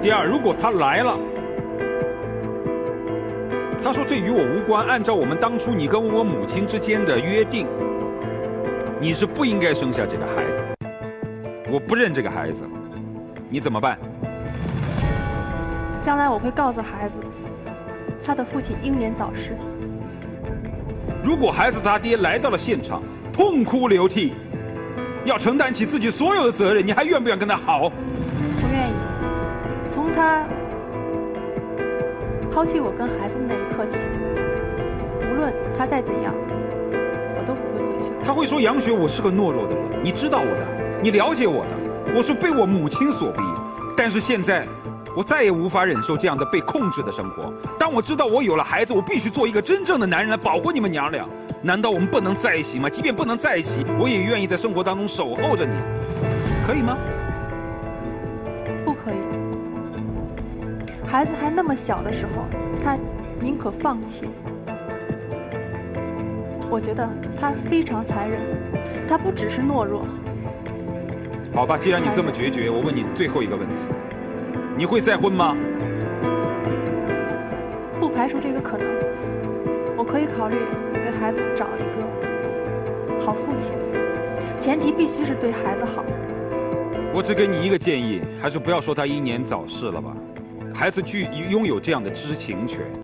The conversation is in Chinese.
第二，如果他来了，他说这与我无关，按照我们当初你跟我母亲之间的约定，你是不应该生下这个孩子，我不认这个孩子，你怎么办？ 将来我会告诉孩子，他的父亲英年早逝。 如果孩子他爹来到了现场，痛哭流涕，要承担起自己所有的责任，你还愿不愿跟他好？ 不愿意。从他抛弃我跟孩子那一刻起，无论他再怎样，我都不会回去。 他会说杨雪，我是个懦弱的人，你知道我的，你了解我的，我是被我母亲所逼，但是现在我再也无法忍受这样的被控制的生活。当我知道我有了孩子，我必须做一个真正的男人来保护你们娘俩。难道我们不能在一起吗？即便不能在一起，我也愿意在生活当中守候着你，可以吗？ 不可以。孩子还那么小的时候，他宁可放弃。我觉得他非常残忍，他不只是懦弱。 好吧，既然你这么决绝，我问你最后一个问题，你会再婚吗？ 不排除这个可能，我可以考虑给孩子找一个好父亲，前提必须是对孩子好。 我只给你一个建议，还是不要说他英年早逝了吧，孩子拥有这样的知情权。